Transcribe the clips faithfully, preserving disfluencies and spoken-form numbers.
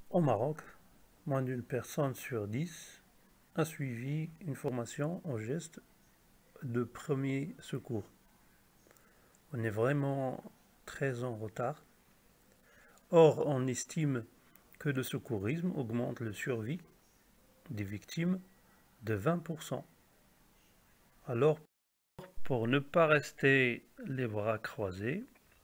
Au Maroc, moins d'une personne sur dix a suivi une formation en gestes de premier secours. On est vraiment très en retard. Or, on estime que le secourisme augmente le survie des victimes de vingt pour cent. Alors, pour ne pas rester les bras croisés,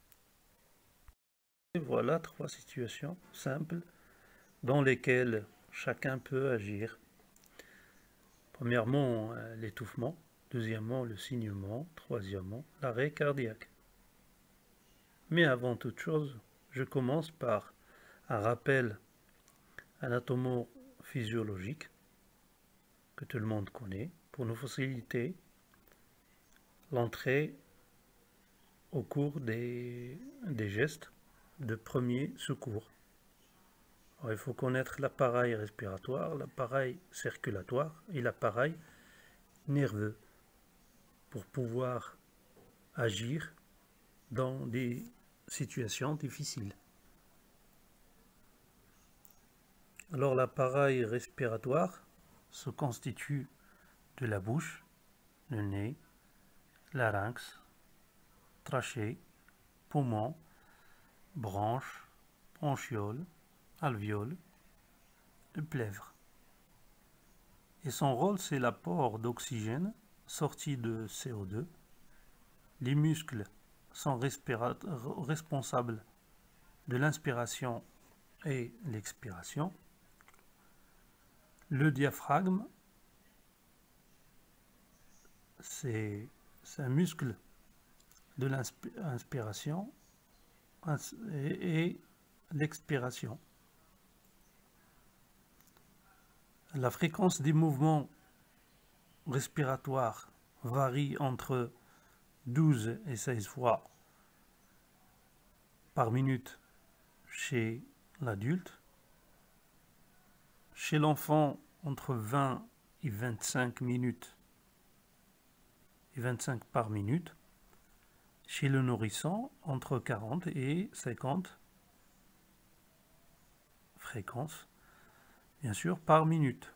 voilà trois situations simples dans lesquelles chacun peut agir. Premièrement, l'étouffement. Deuxièmement, le saignement. Troisièmement, l'arrêt cardiaque. Mais avant toute chose, je commence par un rappel anatomo-physiologique que tout le monde connaît pour nous faciliter l'entrée au cours des, des gestes de premier secours. Alors, il faut connaître l'appareil respiratoire, l'appareil circulatoire et l'appareil nerveux pour pouvoir agir dans des situations difficiles. Alors l'appareil respiratoire se constitue de la bouche, le nez, larynx, trachée, poumon, bronche, bronchiole, alvéole et plèvre. Et son rôle, c'est l'apport d'oxygène sorti de C O deux. Les muscles sont responsables de l'inspiration et l'expiration. Le diaphragme, c'est un muscle de l'inspiration et, et l'expiration. La fréquence des mouvements respiratoires varie entre douze et seize fois par minute chez l'adulte. Chez l'enfant, entre vingt et vingt-cinq minutes et vingt-cinq par minute. Chez le nourrisson, entre quarante et cinquante fréquences, bien sûr, par minute.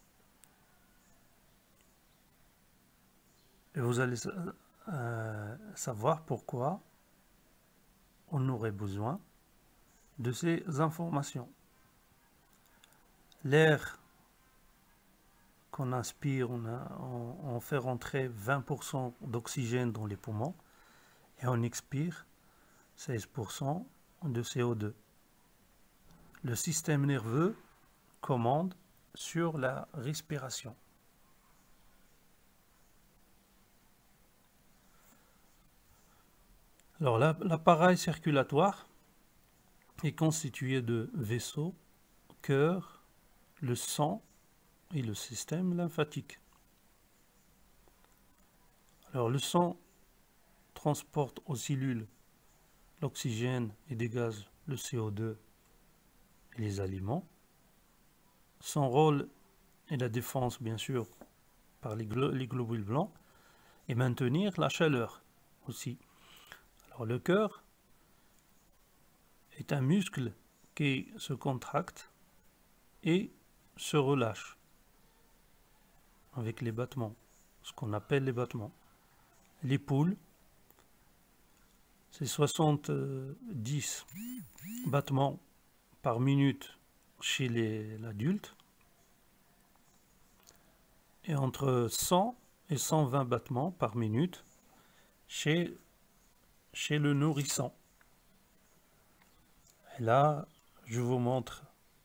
Et vous allez euh, savoir pourquoi on aurait besoin de ces informations. L'air qu'on inspire, on, a, on, on fait rentrer vingt pour cent d'oxygène dans les poumons et on expire seize pour cent de C O deux. Le système nerveux commande sur la respiration. Alors l'appareil circulatoire est constitué de vaisseaux, cœur, le sang et le système lymphatique. Alors le sang transporte aux cellules l'oxygène et des gaz, le C O deux et les aliments. Son rôle est la défense, bien sûr, par les, glo les globules blancs et maintenir la chaleur aussi. Alors le cœur est un muscle qui se contracte et se relâche avec les battements, ce qu'on appelle les battements. Les poules, c'est soixante-dix battements par minute chez l'adulte et entre cent et cent vingt battements par minute chez, chez le nourrisson. Et là, je vous montre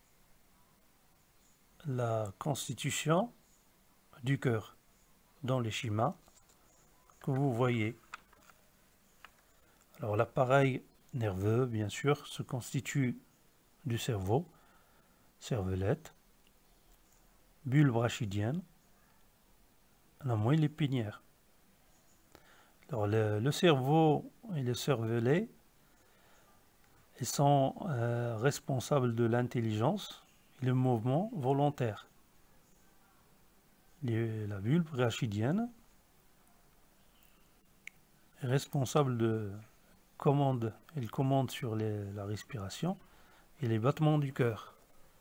la constitution du cœur dans les schémas que vous voyez. Alors l'appareil nerveux, bien sûr, se constitue du cerveau, cervelette, bulle brachidienne, la moelle épinière. Alors le, le cerveau et le cervelet, ils sont euh, responsables de l'intelligence et le mouvement volontaire. Les, la bulle brachidienne est responsable de commande, elle commande sur les, la respiration et les battements du cœur.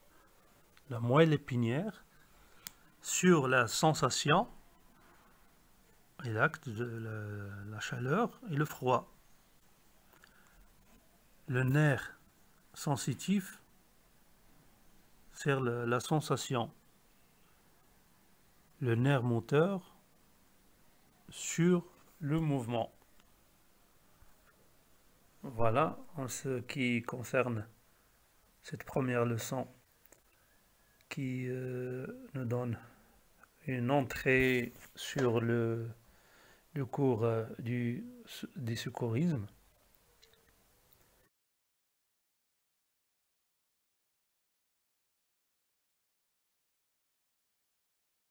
la moelle épinière, sur la sensation et l'acte de la, la chaleur et le froid. Le nerf sensitif sert la, la sensation. Le nerf moteur sur le mouvement. Voilà en ce qui concerne cette première leçon qui euh, nous donne une entrée sur le, le cours euh, du, du secourisme.